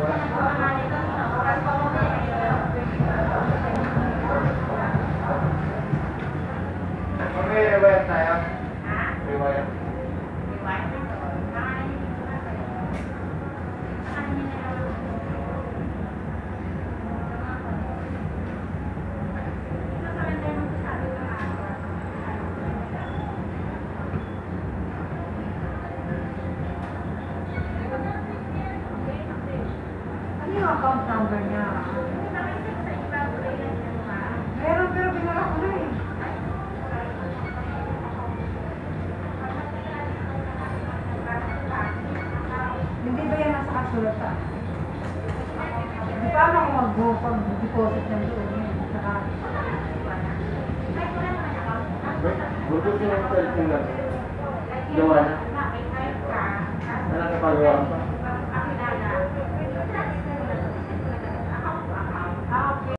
Riwayat tayo? Riwayat. Ano yung account number niya? Meron pero pinala ko na eh. Hindi ba yan nasa kasulatan? Di paano ako mag-deposit ng doon? Saka... Buto siya yung cellphone natin. Gawa na. Ano nakapagawa pa?